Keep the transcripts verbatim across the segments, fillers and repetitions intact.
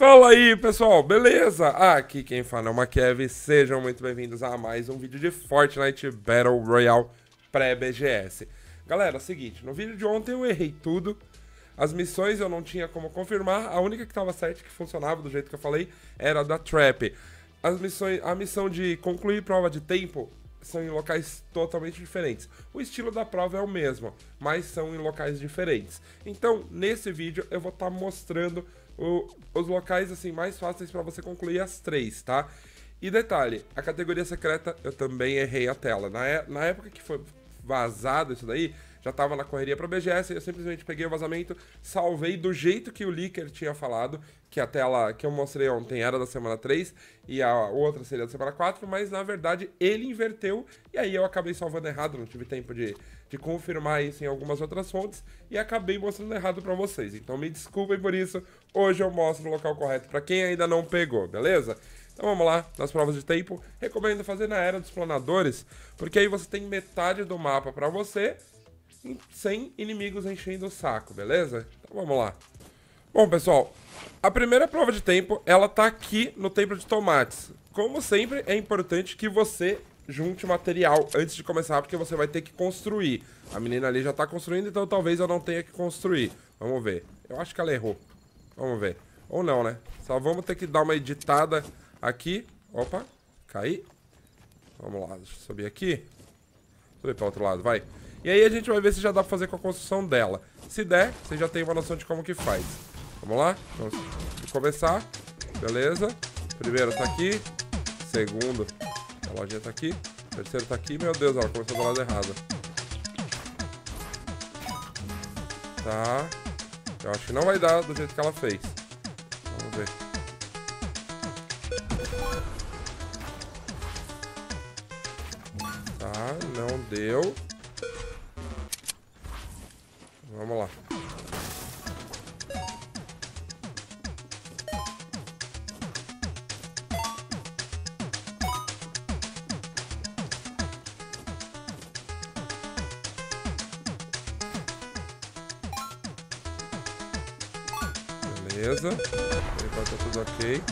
Fala aí, pessoal, beleza? Aqui quem fala é o Makev, sejam muito bem-vindos a mais um vídeo de Fortnite Battle Royale pré-B G S. Galera, é o seguinte, no vídeo de ontem eu errei tudo, as missões eu não tinha como confirmar, a única que estava certa, que funcionava do jeito que eu falei, era a da Trap. As missões, a missão de concluir prova de tempo são em locais totalmente diferentes. O estilo da prova é o mesmo, mas são em locais diferentes. Então, nesse vídeo eu vou estar tá mostrando o, os locais assim mais fáceis para você concluir as três, tá? E detalhe, a categoria secreta eu também errei a tela. Na, é, na época que foi vazado isso daí, já tava na correria para B G S, eu simplesmente peguei o vazamento, salvei do jeito que o leaker tinha falado, que a tela que eu mostrei ontem era da semana três e a outra seria da semana quatro, mas na verdade ele inverteu e aí eu acabei salvando errado, não tive tempo de, de confirmar isso em algumas outras fontes e acabei mostrando errado para vocês. Então me desculpem por isso, hoje eu mostro o local correto para quem ainda não pegou, beleza? Então vamos lá, nas provas de tempo, recomendo fazer na Era dos Planadores, porque aí você tem metade do mapa para você, sem inimigos enchendo o saco, beleza? Então vamos lá. Bom, pessoal, a primeira prova de tempo, ela tá aqui no Templo de Tomates. Como sempre, é importante que você junte material antes de começar, porque você vai ter que construir. A menina ali já tá construindo, então talvez eu não tenha que construir. Vamos ver. Eu acho que ela errou. Vamos ver. Ou não, né? Só vamos ter que dar uma editada aqui. Opa, caí. Vamos lá, deixa eu subir aqui. Subir para outro lado, vai. E aí a gente vai ver se já dá pra fazer com a construção dela. Se der, você já tem uma noção de como que faz. Vamos lá? Vamos começar. Beleza. Primeiro tá aqui. Segundo, a lojinha tá aqui. Terceiro tá aqui. Meu Deus, ela começou do lado errado. Tá. Eu acho que não vai dar do jeito que ela fez. Vamos ver. Tá, não deu. Vamos lá. Beleza. Enquanto tá tudo ok.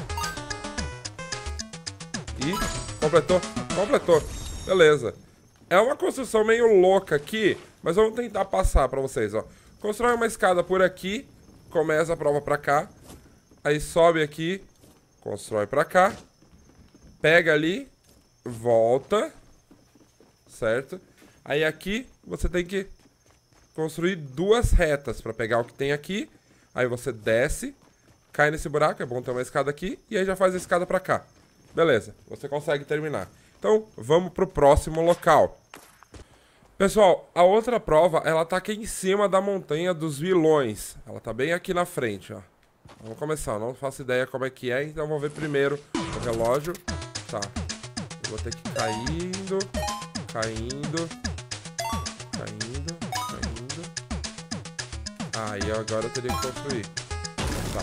E completou. Completou. Beleza. É uma construção meio louca aqui, mas vamos tentar passar pra vocês, ó. Constrói uma escada por aqui, começa a prova pra cá, aí sobe aqui, constrói pra cá, pega ali, volta, certo? Aí aqui você tem que construir duas retas pra pegar o que tem aqui, aí você desce, cai nesse buraco, é bom ter uma escada aqui, e aí já faz a escada pra cá. Beleza, você consegue terminar. Então, vamos pro próximo local. Pessoal, a outra prova, ela tá aqui em cima da montanha dos vilões. Ela tá bem aqui na frente, ó. Vamos começar, não faço ideia como é que é, então vamos ver primeiro o relógio. Tá. Eu vou ter que ir caindo, caindo, caindo, caindo. Ah, e agora eu teria que construir. Tá.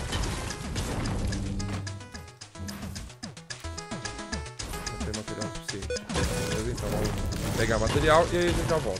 Não tem material suficiente. Beleza, então vamos pegar material e aí a gente já volta.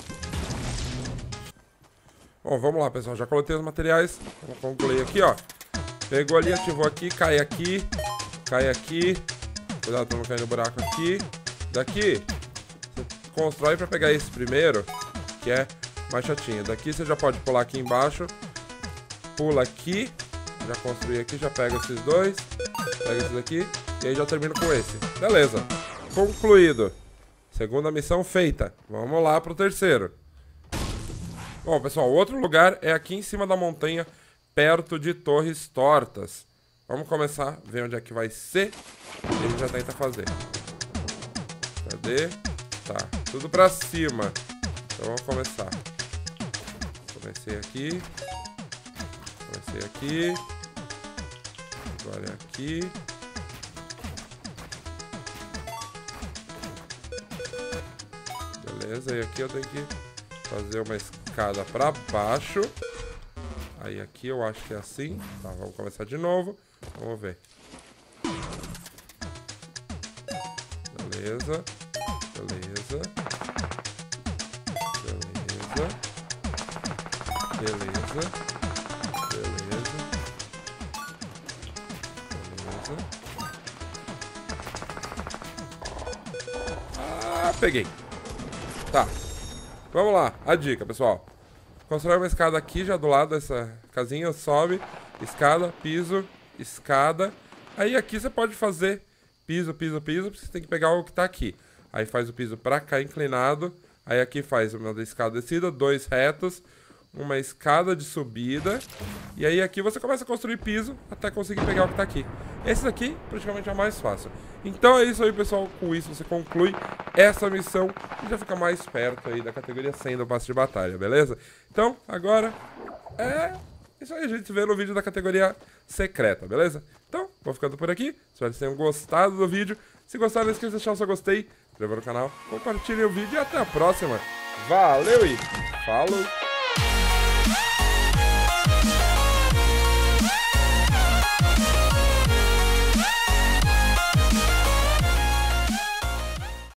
Bom, vamos lá, pessoal. Já coletei os materiais. Vamos concluir aqui, ó. Pegou ali, ativou aqui, cai aqui, cai aqui. Cuidado pra não cair no buraco aqui. Daqui, você constrói pra pegar esse primeiro, que é mais chatinho. Daqui você já pode pular aqui embaixo. Pula aqui. Já construí aqui, já pega esses dois. Pega esses aqui. E aí já termino com esse. Beleza. Concluído. Segunda missão feita. Vamos lá pro terceiro. Bom, pessoal, outro lugar é aqui em cima da montanha, perto de Torres Tortas. Vamos começar a ver onde é que vai ser. E a gente já tenta fazer. Cadê? Tá, tudo pra cima. Então vamos começar. Comecei aqui. Comecei aqui. Agora é aqui. Beleza, e aqui eu tenho que fazer uma escada pra baixo. Aí aqui eu acho que é assim. Tá, vamos começar de novo. Vamos ver. Beleza. Beleza. Beleza. Beleza. Beleza. né? Ah, peguei. Tá. Vamos lá. A dica, pessoal. Constrói uma escada aqui, já do lado dessa casinha. Sobe. Escada, piso, escada. Aí aqui você pode fazer piso, piso, piso. Você tem que pegar o que tá aqui. Aí faz o piso pra cá, inclinado. Aí aqui faz uma escada descida, dois retos. Uma escada de subida. E aí aqui você começa a construir piso até conseguir pegar o que tá aqui. Esse daqui praticamente é o mais fácil. Então é isso aí, pessoal. Com isso você conclui essa missão e já fica mais perto aí da categoria cem do passe de batalha, beleza? Então, agora é isso aí. A gente se vê no vídeo da categoria secreta, beleza? Então, vou ficando por aqui. Espero que vocês tenham gostado do vídeo. Se gostaram, não esqueça de deixar o seu gostei, inscreva no canal, compartilhem o vídeo e até a próxima. Valeu e falou!